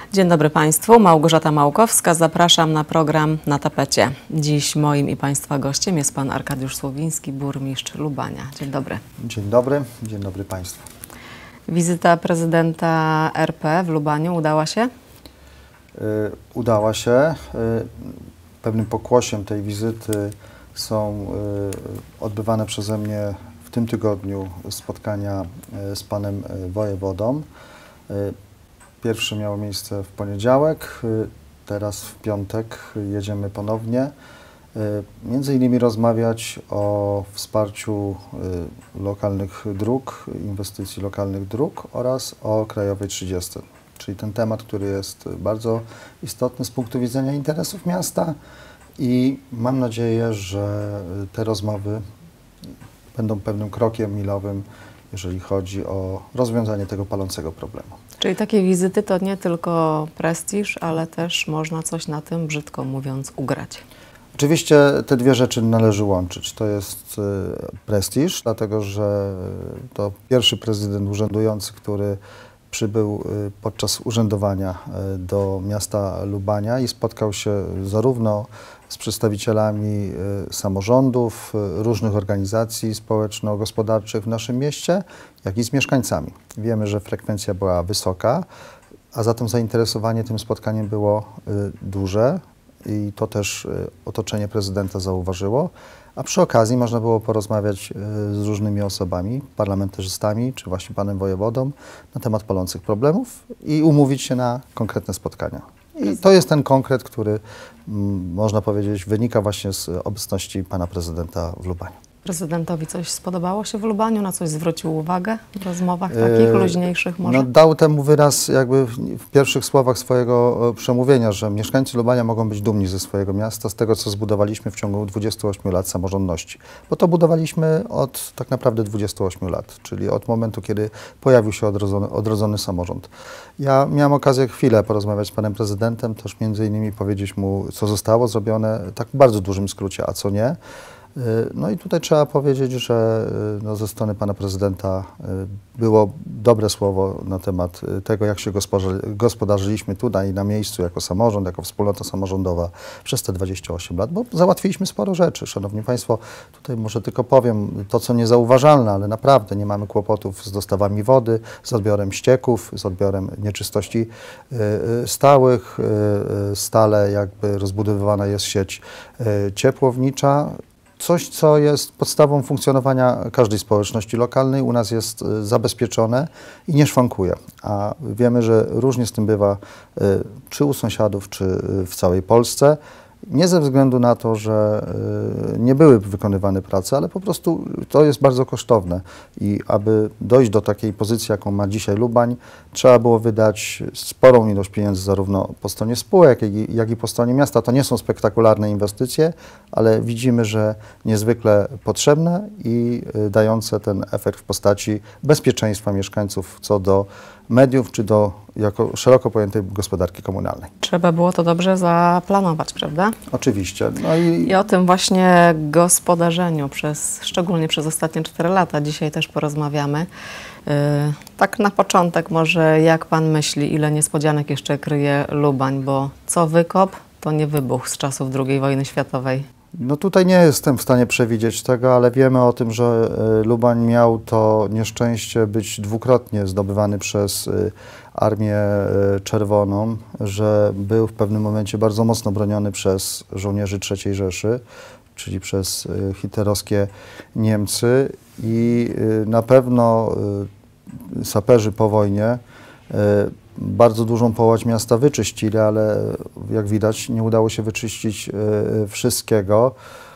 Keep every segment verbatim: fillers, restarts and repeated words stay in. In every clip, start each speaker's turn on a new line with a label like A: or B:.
A: Dzień dobry Państwu, Małgorzata Małkowska. Zapraszam na program Na tapecie. Dziś moim i Państwa gościem jest Pan Arkadiusz Słowiński, burmistrz Lubania. Dzień dobry.
B: Dzień dobry, dzień dobry Państwu.
A: Wizyta prezydenta R P w Lubaniu udała się?
B: Yy, udała się. Yy, pewnym pokłosiem tej wizyty są yy, odbywane przeze mnie w tym tygodniu spotkania yy, z panem yy, wojewodą. Yy, Pierwsze miało miejsce w poniedziałek, teraz w piątek jedziemy ponownie. Między innymi rozmawiać o wsparciu lokalnych dróg, inwestycji lokalnych dróg oraz o Krajowej trzydziestej. Czyli ten temat, który jest bardzo istotny z punktu widzenia interesów miasta i mam nadzieję, że te rozmowy będą pewnym krokiem milowym, jeżeli chodzi o rozwiązanie tego palącego problemu.
A: Czyli takie wizyty to nie tylko prestiż, ale też można coś na tym, brzydko mówiąc, ugrać.
B: Oczywiście te dwie rzeczy należy łączyć. To jest prestiż, dlatego że to pierwszy prezydent urzędujący, który przybył podczas urzędowania do miasta Lubania i spotkał się zarówno z przedstawicielami samorządów, różnych organizacji społeczno-gospodarczych w naszym mieście, jak i z mieszkańcami. Wiemy, że frekwencja była wysoka, a zatem zainteresowanie tym spotkaniem było duże i to też otoczenie prezydenta zauważyło. A przy okazji można było porozmawiać z różnymi osobami, parlamentarzystami czy właśnie panem wojewodą na temat palących problemów i umówić się na konkretne spotkania. I to jest ten konkret, który m, można powiedzieć wynika właśnie z obecności pana prezydenta w Lubaniu.
A: Prezydentowi coś spodobało się w Lubaniu? Na coś zwrócił uwagę w rozmowach takich luźniejszych może?
B: No, dał temu wyraz jakby w, w pierwszych słowach swojego przemówienia, że mieszkańcy Lubania mogą być dumni ze swojego miasta, z tego co zbudowaliśmy w ciągu dwudziestu ośmiu lat samorządności. Bo to budowaliśmy od tak naprawdę dwudziestu ośmiu lat, czyli od momentu, kiedy pojawił się odrodzony, odrodzony samorząd. Ja miałem okazję chwilę porozmawiać z panem prezydentem, też między innymi powiedzieć mu, co zostało zrobione, tak w bardzo dużym skrócie, a co nie. No i tutaj trzeba powiedzieć, że no, ze strony pana prezydenta było dobre słowo na temat tego, jak się gospodarzyliśmy tutaj na miejscu jako samorząd, jako wspólnota samorządowa przez te dwadzieścia osiem lat, bo załatwiliśmy sporo rzeczy. Szanowni Państwo, tutaj może tylko powiem to, co niezauważalne, ale naprawdę nie mamy kłopotów z dostawami wody, z odbiorem ścieków, z odbiorem nieczystości stałych. Stale jakby rozbudowywana jest sieć ciepłownicza. Coś, co jest podstawą funkcjonowania każdej społeczności lokalnej, u nas jest zabezpieczone i nie szwankuje. A wiemy, że różnie z tym bywa czy u sąsiadów, czy w całej Polsce. Nie ze względu na to, że nie były wykonywane prace, ale po prostu to jest bardzo kosztowne. I aby dojść do takiej pozycji, jaką ma dzisiaj Lubań, trzeba było wydać sporą ilość pieniędzy zarówno po stronie spółek, jak i, jak i po stronie miasta. To nie są spektakularne inwestycje, ale widzimy, że niezwykle potrzebne i dające ten efekt w postaci bezpieczeństwa mieszkańców co do mediów, czy do jako szeroko pojętej gospodarki komunalnej.
A: Trzeba było to dobrze zaplanować, prawda?
B: Oczywiście. No i...
A: I o tym właśnie gospodarzeniu, przez, szczególnie przez ostatnie cztery lata, dzisiaj też porozmawiamy. Yy, tak na początek może, jak pan myśli, ile niespodzianek jeszcze kryje Lubań, bo co wykop, to nie wybuch z czasów drugiej wojny światowej.
B: No tutaj nie jestem w stanie przewidzieć tego, ale wiemy o tym, że Lubań miał to nieszczęście być dwukrotnie zdobywany przez Armię Czerwoną, że był w pewnym momencie bardzo mocno broniony przez żołnierzy trzeciej Rzeszy, czyli przez hitlerowskie Niemcy i na pewno saperzy po wojnie bardzo dużą połać miasta wyczyścili, ale jak widać nie udało się wyczyścić wszystkiego.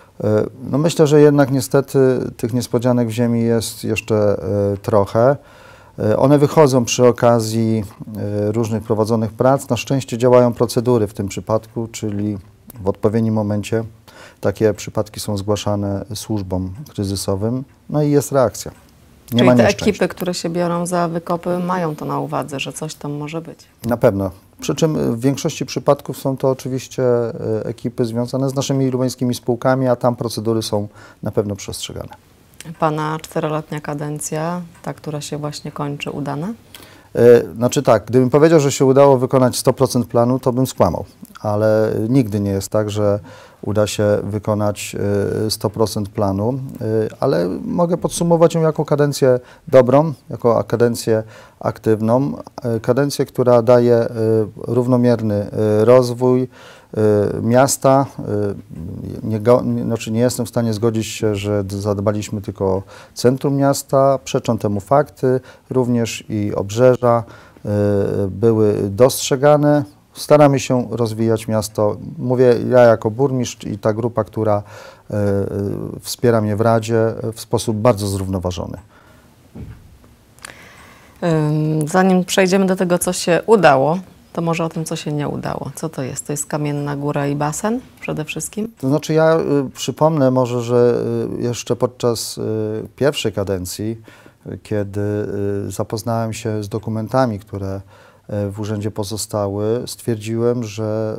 B: No myślę, że jednak niestety tych niespodzianek w ziemi jest jeszcze trochę. One wychodzą przy okazji różnych prowadzonych prac. Na szczęście działają procedury w tym przypadku, czyli w odpowiednim momencie takie przypadki są zgłaszane służbom kryzysowym, no i jest reakcja. Nie
A: Czyli
B: ma
A: te
B: nieszczęścia.
A: ekipy, które się biorą za wykopy, mają to na uwadze, że coś tam może być.
B: Na pewno. Przy czym w większości przypadków są to oczywiście ekipy związane z naszymi lubańskimi spółkami, a tam procedury są na pewno przestrzegane.
A: Pana czteroletnia kadencja, ta, która się właśnie kończy, udana?
B: Znaczy tak, gdybym powiedział, że się udało wykonać sto procent planu, to bym skłamał, ale nigdy nie jest tak, że uda się wykonać sto procent planu, ale mogę podsumować ją jako kadencję dobrą, jako kadencję aktywną, kadencję, która daje równomierny rozwój miasta. Nie, znaczy nie jestem w stanie zgodzić się, że zadbaliśmy tylko o centrum miasta, przeczą temu fakty, również i obrzeża były dostrzegane. Staramy się rozwijać miasto. Mówię ja jako burmistrz i ta grupa, która y, y, wspiera mnie w Radzie w sposób bardzo zrównoważony.
A: Zanim przejdziemy do tego, co się udało, to może o tym, co się nie udało. Co to jest? To jest Kamienna Góra i basen przede wszystkim?
B: To znaczy ja y, przypomnę może, że y, jeszcze podczas y, pierwszej kadencji, y, kiedy y, zapoznałem się z dokumentami, które w urzędzie pozostały, stwierdziłem, że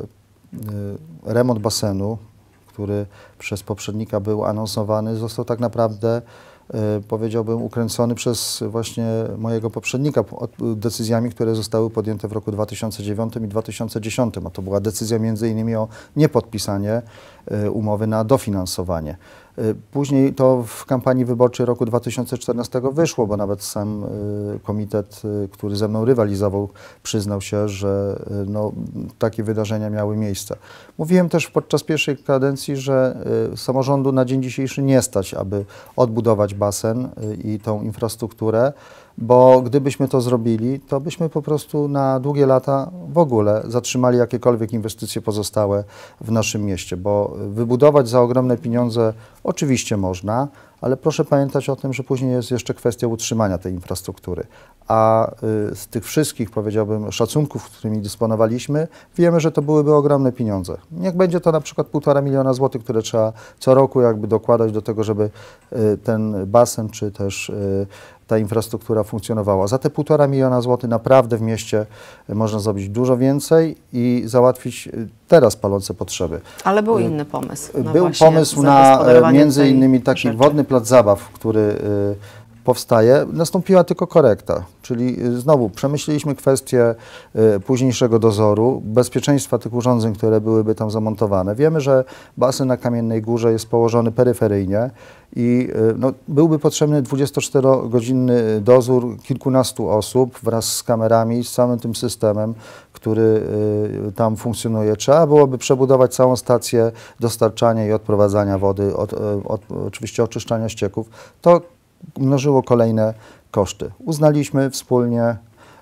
B: remont basenu, który przez poprzednika był anonsowany, został tak naprawdę, powiedziałbym, ukręcony przez właśnie mojego poprzednika decyzjami, które zostały podjęte w roku dwa tysiące dziewiątym i dwa tysiące dziesiątym, a to była decyzja między innymi o niepodpisanie umowy na dofinansowanie. Później to w kampanii wyborczej roku dwa tysiące czternastego wyszło, bo nawet sam komitet, który ze mną rywalizował, przyznał się, że no, takie wydarzenia miały miejsce. Mówiłem też podczas pierwszej kadencji, że samorządu na dzień dzisiejszy nie stać, aby odbudować basen i tą infrastrukturę, bo gdybyśmy to zrobili, to byśmy po prostu na długie lata w ogóle zatrzymali jakiekolwiek inwestycje pozostałe w naszym mieście, bo wybudować za ogromne pieniądze oczywiście można, ale proszę pamiętać o tym, że później jest jeszcze kwestia utrzymania tej infrastruktury. A y, z tych wszystkich, powiedziałbym, szacunków, którymi dysponowaliśmy, wiemy, że to byłyby ogromne pieniądze. Niech będzie to na przykład półtora miliona złotych, które trzeba co roku jakby dokładać do tego, żeby y, ten basen czy też y, ta infrastruktura funkcjonowała. Za te półtora miliona złotych naprawdę w mieście można zrobić dużo więcej i załatwić teraz palące potrzeby.
A: Ale był inny pomysł. No
B: był pomysł na między innymi taki rzeczy. Wodny plac zabaw, który y, powstaje. Nastąpiła tylko korekta, czyli y, znowu przemyśleliśmy kwestię y, późniejszego dozoru, bezpieczeństwa tych urządzeń, które byłyby tam zamontowane. Wiemy, że basen na Kamiennej Górze jest położony peryferyjnie i y, no, byłby potrzebny dwudziestoczterogodzinny dozór kilkunastu osób wraz z kamerami, z całym tym systemem, który y, tam funkcjonuje. Trzeba byłoby przebudować całą stację dostarczania i odprowadzania wody, od, od, oczywiście oczyszczania ścieków. To mnożyło kolejne koszty. Uznaliśmy wspólnie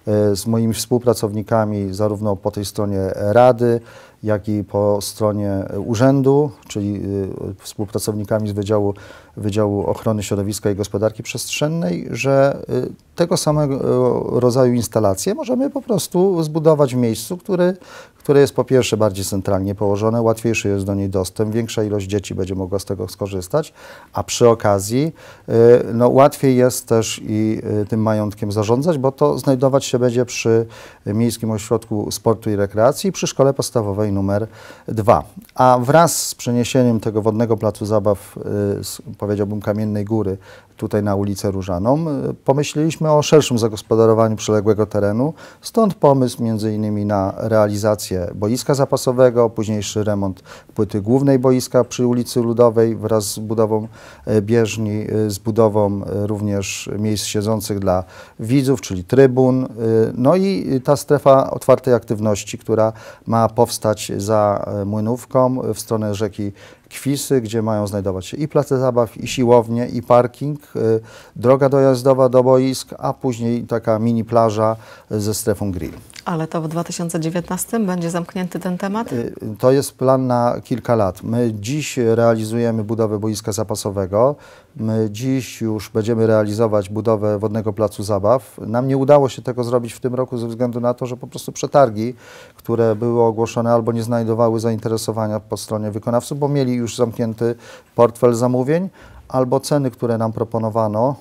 B: z moimi współpracownikami zarówno po tej stronie Rady, jak i po stronie urzędu, czyli współpracownikami z Wydziału, Wydziału Ochrony Środowiska i Gospodarki Przestrzennej, że tego samego rodzaju instalacje możemy po prostu zbudować w miejscu, który, które jest po pierwsze bardziej centralnie położone, łatwiejszy jest do niej dostęp, większa ilość dzieci będzie mogła z tego skorzystać, a przy okazji no, łatwiej jest też i tym majątkiem zarządzać, bo to znajdować się będzie przy Miejskim Ośrodku Sportu i Rekreacji, przy Szkole Podstawowej numer dwa. A wraz z przeniesieniem tego wodnego placu zabaw, z, powiedziałbym, Kamiennej Góry, tutaj na ulicę Różaną, pomyśleliśmy o szerszym zagospodarowaniu przyległego terenu, stąd pomysł między innymi na realizację boiska zapasowego, późniejszy remont płyty głównej boiska przy ulicy Ludowej wraz z budową bieżni, z budową również miejsc siedzących dla widzów, czyli trybun, no i ta strefa otwartej aktywności, która ma powstać za Młynówką w stronę rzeki Kwisy, gdzie mają znajdować się i place zabaw, i siłownie, i parking, y, droga dojazdowa do boisk, a później taka mini plaża ze strefą grill.
A: Ale to w dwa tysiące dziewiętnastym będzie zamknięty ten temat?
B: Y, to jest plan na kilka lat. My dziś realizujemy budowę boiska zapasowego. My dziś już będziemy realizować budowę wodnego placu zabaw. Nam nie udało się tego zrobić w tym roku ze względu na to, że po prostu przetargi, które były ogłoszone, albo nie znajdowały zainteresowania po stronie wykonawców, bo mieli już zamknięty portfel zamówień, albo ceny, które nam proponowano,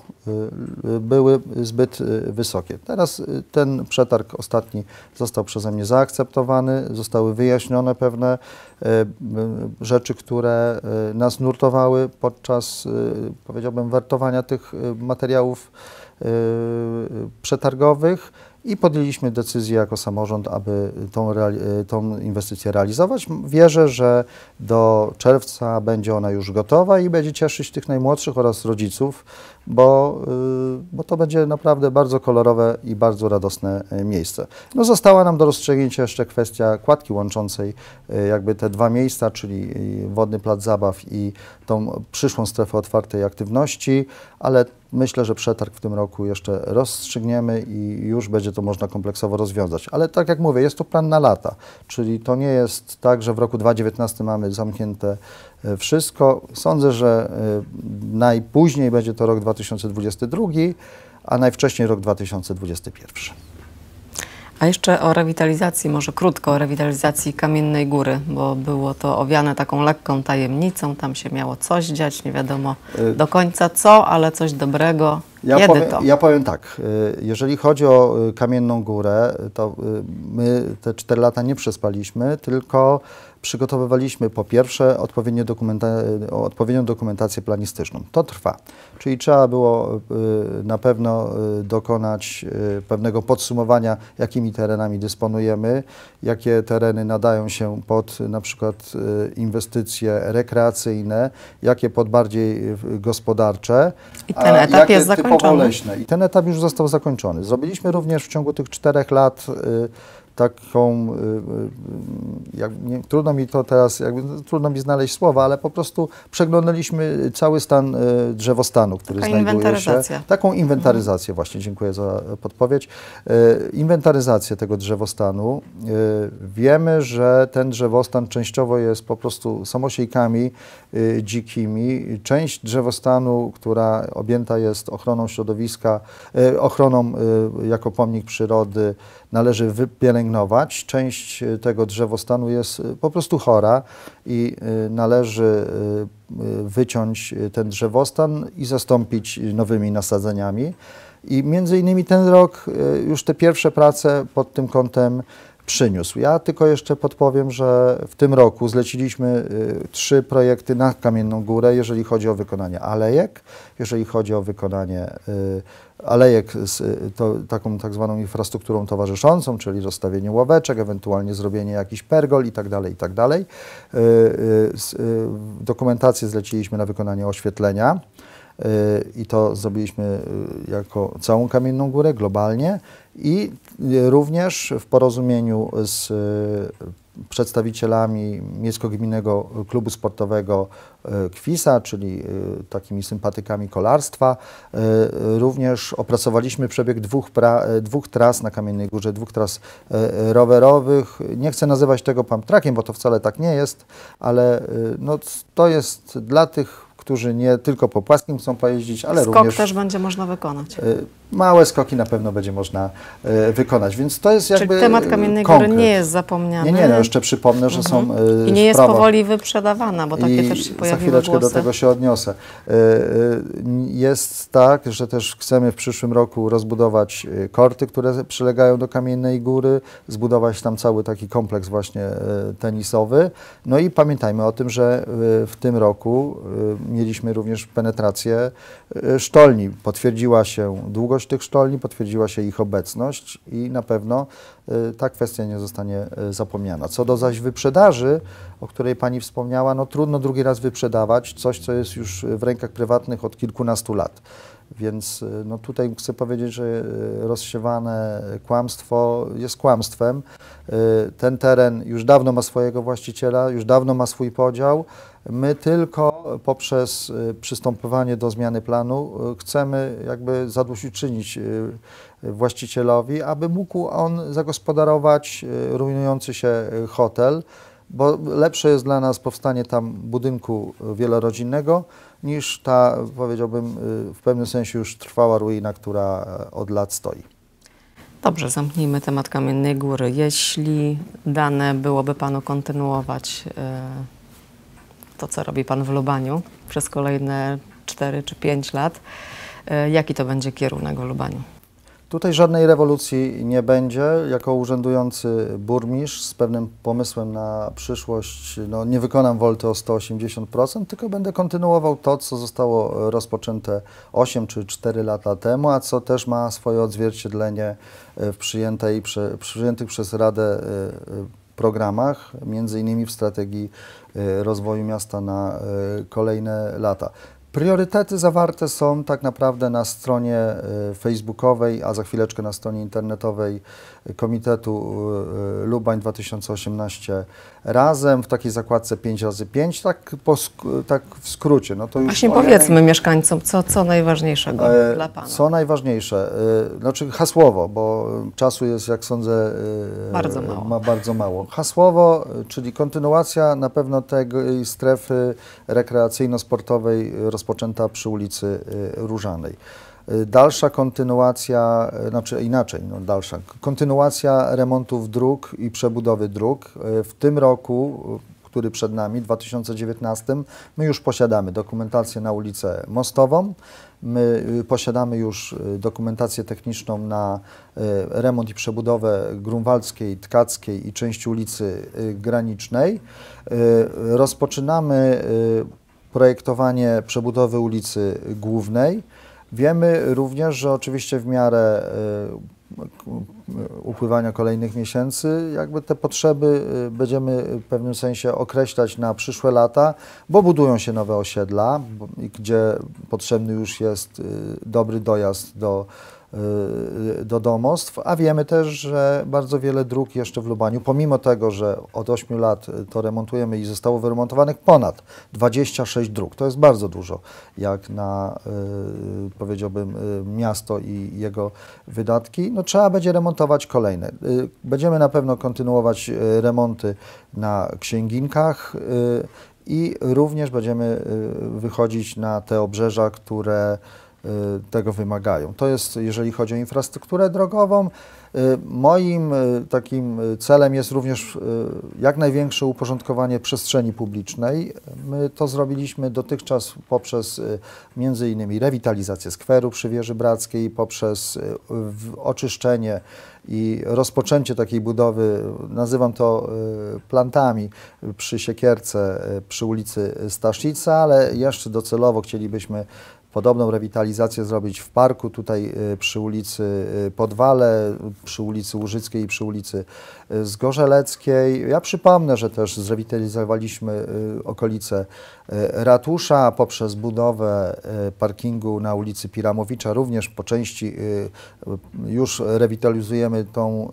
B: były zbyt wysokie. Teraz ten przetarg ostatni został przeze mnie zaakceptowany, zostały wyjaśnione pewne rzeczy, które nas nurtowały podczas, powiedziałbym, wertowania tych materiałów przetargowych i podjęliśmy decyzję jako samorząd, aby tą, tą inwestycję realizować. Wierzę, że do czerwca będzie ona już gotowa i będzie cieszyć tych najmłodszych oraz rodziców, bo, bo to będzie naprawdę bardzo kolorowe i bardzo radosne miejsce. No, została nam do rozstrzygnięcia jeszcze kwestia kładki łączącej jakby te dwa miejsca, czyli Wodny Plac Zabaw i tą przyszłą strefę otwartej aktywności, ale myślę, że przetarg w tym roku jeszcze rozstrzygniemy i już będzie to można kompleksowo rozwiązać. Ale tak jak mówię, jest to plan na lata, czyli to nie jest tak, że w roku dwa tysiące dziewiętnastym mamy zamknięte wszystko. Sądzę, że najpóźniej będzie to rok dwa tysiące dwudziesty drugi, a najwcześniej rok dwa tysiące dwudziesty pierwszy.
A: A jeszcze o rewitalizacji, może krótko o rewitalizacji Kamiennej Góry, bo było to owiane taką lekką tajemnicą, tam się miało coś dziać, nie wiadomo do końca co, ale coś dobrego.
B: Ja
A: Kiedy
B: powiem,
A: to?
B: ja powiem tak, jeżeli chodzi o Kamienną Górę, to my te cztery lata nie przespaliśmy, tylko przygotowywaliśmy po pierwsze odpowiednią, dokumenta odpowiednią dokumentację planistyczną. To trwa, czyli trzeba było na pewno dokonać pewnego podsumowania, jakimi terenami dysponujemy, jakie tereny nadają się pod na przykład inwestycje rekreacyjne, jakie pod bardziej gospodarcze.
A: I ten etap jest zakończony.
B: Leśne. I ten etap już został zakończony. Zrobiliśmy również w ciągu tych czterech lat y, taką, y, jak, nie, trudno mi to teraz, jakby, trudno mi znaleźć słowa, ale po prostu przeglądaliśmy cały stan y, drzewostanu, który
A: Taka
B: znajduje się. Taką inwentaryzację, mhm. właśnie, dziękuję za podpowiedź. Y, inwentaryzację tego drzewostanu. Y, wiemy, że ten drzewostan częściowo jest po prostu samosiejkami y, dzikimi. Część drzewostanu, która objęta jest ochroną środowiska, y, ochroną y, jako pomnik przyrody, należy wypielęgnować. Część tego drzewostanu jest po prostu chora i należy wyciąć ten drzewostan i zastąpić nowymi nasadzeniami. I między innymi ten rok już te pierwsze prace pod tym kątem przyniósł. Ja tylko jeszcze podpowiem, że w tym roku zleciliśmy y, trzy projekty na Kamienną Górę, jeżeli chodzi o wykonanie alejek, jeżeli chodzi o wykonanie y, alejek z y, to, taką tak zwaną infrastrukturą towarzyszącą, czyli rozstawienie ławeczek, ewentualnie zrobienie jakichś pergol i tak dalej, i tak dalej. Y, y, y, dokumentację zleciliśmy na wykonanie oświetlenia. I to zrobiliśmy jako całą Kamienną Górę globalnie i również w porozumieniu z przedstawicielami Miejsko-Gminnego Klubu Sportowego Kwisa, czyli takimi sympatykami kolarstwa. Również opracowaliśmy przebieg dwóch, pra, dwóch tras na Kamiennej Górze, dwóch tras rowerowych. Nie chcę nazywać tego pump trackiem, bo to wcale tak nie jest, ale no, to jest dla tych, którzy nie tylko po płaskim chcą pojeździć, ale
A: Skok
B: również...
A: Skok też będzie można wykonać.
B: Małe skoki na pewno będzie można y, wykonać, więc to jest jakby
A: Czyli temat Kamiennej
B: konkret.
A: Góry nie jest zapomniany.
B: Nie, nie, no jeszcze przypomnę, że mhm. są y,
A: I nie jest
B: prawa...
A: powoli wyprzedawana, bo takie
B: I
A: też się pojawiły
B: za chwileczkę
A: głosy.
B: do tego się odniosę. Y, y, jest tak, że też chcemy w przyszłym roku rozbudować korty, które przylegają do Kamiennej Góry, zbudować tam cały taki kompleks właśnie y, tenisowy. No i pamiętajmy o tym, że y, w tym roku y, mieliśmy również penetrację y, sztolni. Potwierdziła się długość tych sztolni, potwierdziła się ich obecność i na pewno y, ta kwestia nie zostanie y, zapomniana. Co do zaś wyprzedaży, o której Pani wspomniała, no trudno drugi raz wyprzedawać coś, co jest już w rękach prywatnych od kilkunastu lat. Więc y, no tutaj chcę powiedzieć, że y, rozsiewane kłamstwo jest kłamstwem. Y, ten teren już dawno ma swojego właściciela, już dawno ma swój podział. My tylko poprzez y, przystępowanie do zmiany planu y, chcemy jakby zadośćuczynić y, właścicielowi, aby mógł on zagospodarować y, rujnujący się y, hotel, bo lepsze jest dla nas powstanie tam budynku wielorodzinnego niż ta, powiedziałbym, y, w pewnym sensie już trwała ruina, która od lat stoi.
A: Dobrze, zamknijmy temat Kamiennej Góry. Jeśli dane byłoby Panu kontynuować y, to, co robi Pan w Lubaniu przez kolejne cztery czy pięć lat, y, jaki to będzie kierunek w Lubaniu?
B: Tutaj żadnej rewolucji nie będzie. Jako urzędujący burmistrz z pewnym pomysłem na przyszłość no, nie wykonam wolty o sto osiemdziesiąt procent, tylko będę kontynuował to, co zostało rozpoczęte osiem czy cztery lata temu, a co też ma swoje odzwierciedlenie w przyjętej, przyjętych przez Radę programach, między innymi w strategii rozwoju miasta na kolejne lata. Priorytety zawarte są tak naprawdę na stronie facebookowej, a za chwileczkę na stronie internetowej Komitetu Lubań dwa tysiące osiemnaście razem, w takiej zakładce pięć razy pięć, tak, po, tak w skrócie. No to już
A: Właśnie powiedzmy ja... mieszkańcom, co, co najważniejszego e, dla Pana.
B: Co najważniejsze, e, znaczy hasłowo, bo czasu jest, jak sądzę, e,
A: bardzo mało.
B: ma bardzo mało. Hasłowo, czyli kontynuacja na pewno tej strefy rekreacyjno-sportowej rozpoczęta przy ulicy Różanej. Dalsza kontynuacja, znaczy inaczej, no dalsza, kontynuacja remontów dróg i przebudowy dróg. W tym roku, który przed nami, dwa tysiące dziewiętnastym, my już posiadamy dokumentację na ulicę Mostową, my posiadamy już dokumentację techniczną na remont i przebudowę Grunwaldzkiej, Tkackiej i części ulicy Granicznej. Rozpoczynamy projektowanie przebudowy ulicy Głównej. Wiemy również, że oczywiście w miarę upływania kolejnych miesięcy jakby te potrzeby będziemy w pewnym sensie określać na przyszłe lata, bo budują się nowe osiedla, gdzie potrzebny już jest dobry dojazd do do domostw, a wiemy też, że bardzo wiele dróg jeszcze w Lubaniu, pomimo tego, że od ośmiu lat to remontujemy i zostało wyremontowanych ponad dwadzieścia sześć dróg. To jest bardzo dużo, jak na, y, powiedziałbym, y, miasto i jego wydatki. No, trzeba będzie remontować kolejne. Y, będziemy na pewno kontynuować y, remonty na Księginkach y, i również będziemy y, wychodzić na te obrzeża, które tego wymagają. To jest, jeżeli chodzi o infrastrukturę drogową. Moim takim celem jest również jak największe uporządkowanie przestrzeni publicznej. My to zrobiliśmy dotychczas poprzez między innymi rewitalizację skweru przy Wieży Brackiej, poprzez oczyszczenie i rozpoczęcie takiej budowy, nazywam to plantami, przy Siekierce, przy ulicy Staszica, ale jeszcze docelowo chcielibyśmy podobną rewitalizację zrobić w parku, tutaj przy ulicy Podwale, przy ulicy Łużyckiej i przy ulicy Zgorzeleckiej. Ja przypomnę, że też zrewitalizowaliśmy okolice ratusza poprzez budowę parkingu na ulicy Piramowicza. Również po części już rewitalizujemy tą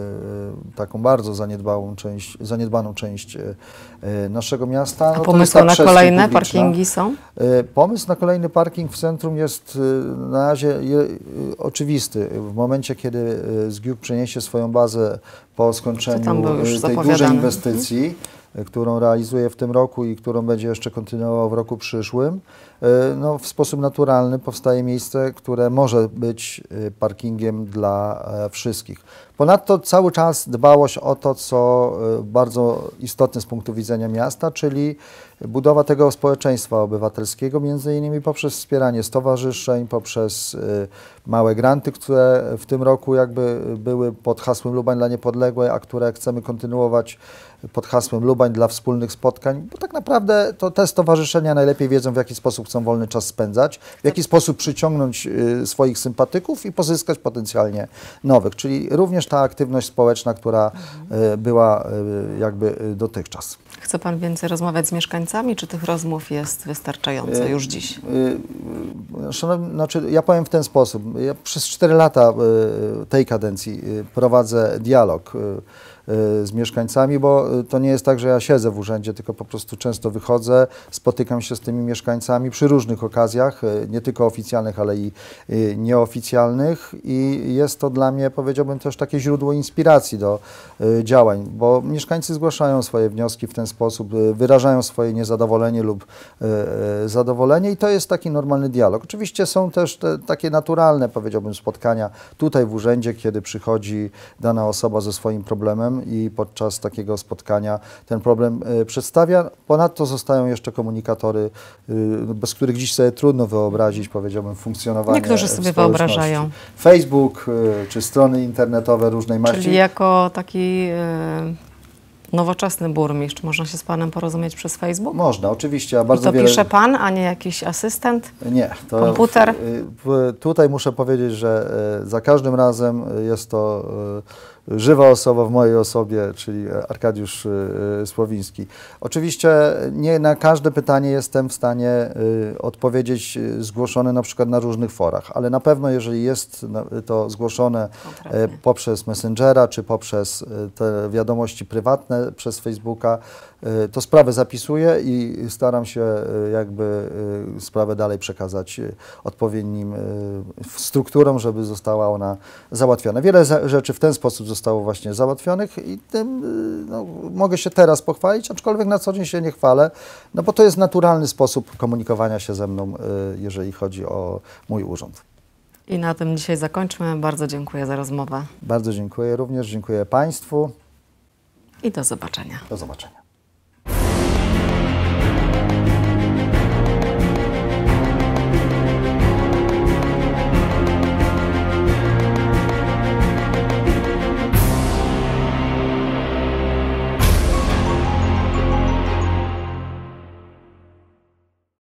B: taką bardzo zaniedbaną część, zaniedbaną część naszego miasta.
A: A no pomysły na kolejne publiczna. parkingi są?
B: Pomysł na kolejny parking w centrum jest na razie je, oczywisty. W momencie, kiedy Zgiuk przeniesie swoją bazę po skończeniu tej dużej inwestycji, którą realizuje w tym roku i którą będzie jeszcze kontynuował w roku przyszłym, no, w sposób naturalny powstaje miejsce, które może być parkingiem dla wszystkich. Ponadto cały czas dbałość o to, co bardzo istotne z punktu widzenia miasta, czyli budowa tego społeczeństwa obywatelskiego, między innymi poprzez wspieranie stowarzyszeń, poprzez małe granty, które w tym roku jakby były pod hasłem Lubań dla Niepodległej, a które chcemy kontynuować pod hasłem Lubań dla wspólnych spotkań, bo tak naprawdę to te stowarzyszenia najlepiej wiedzą, w jaki sposób chcą wolny czas spędzać, w jaki sposób przyciągnąć swoich sympatyków i pozyskać potencjalnie nowych, czyli również ta aktywność społeczna, która była jakby dotychczas.
A: Chce Pan więcej rozmawiać z mieszkańcami, czy tych rozmów jest wystarczająco już dziś?
B: Szanowni, znaczy ja powiem w ten sposób. Ja przez cztery lata tej kadencji prowadzę dialog z mieszkańcami, bo to nie jest tak, że ja siedzę w urzędzie, tylko po prostu często wychodzę, spotykam się z tymi mieszkańcami przy różnych okazjach, nie tylko oficjalnych, ale i nieoficjalnych i jest to dla mnie, powiedziałbym, też takie źródło inspiracji do działań, bo mieszkańcy zgłaszają swoje wnioski w ten sposób, wyrażają swoje niezadowolenie lub zadowolenie i to jest taki normalny dialog. Oczywiście są też te takie naturalne, powiedziałbym, spotkania tutaj w urzędzie, kiedy przychodzi dana osoba ze swoim problemem, problem i podczas takiego spotkania ten problem y, przedstawia. Ponadto zostają jeszcze komunikatory, y, bez których dziś sobie trudno wyobrazić, powiedziałbym, funkcjonowanie
A: Niektórzy sobie
B: społeczności.
A: wyobrażają.
B: Facebook y, czy strony internetowe różnej maści.
A: Czyli jako taki y, nowoczesny burmistrz można się z panem porozumieć przez Facebook?
B: Można, oczywiście. A
A: I
B: bardzo
A: to
B: wiele...
A: pisze pan, a nie jakiś asystent?
B: Nie. To
A: Komputer?
B: w, w, tutaj muszę powiedzieć, że y, za każdym razem jest to y, żywa osoba w mojej osobie, czyli Arkadiusz y, Słowiński. Oczywiście nie na każde pytanie jestem w stanie y, odpowiedzieć y, zgłoszone na przykład na różnych forach, ale na pewno jeżeli jest na, to zgłoszone y, poprzez Messengera czy poprzez y, te wiadomości prywatne przez Facebooka, y, to sprawę zapisuję i staram się y, jakby y, sprawę dalej przekazać y, odpowiednim y, strukturom, żeby została ona załatwiona. Wiele za, rzeczy w ten sposób zostało właśnie załatwionych i tym y, no, mogę się teraz pochwalić, aczkolwiek na co dzień się nie chwalę, no bo to jest naturalny sposób komunikowania się ze mną, y, jeżeli chodzi o mój urząd.
A: I na tym dzisiaj zakończmy. Bardzo dziękuję za rozmowę.
B: Bardzo dziękuję również, dziękuję Państwu.
A: I do zobaczenia.
B: Do zobaczenia.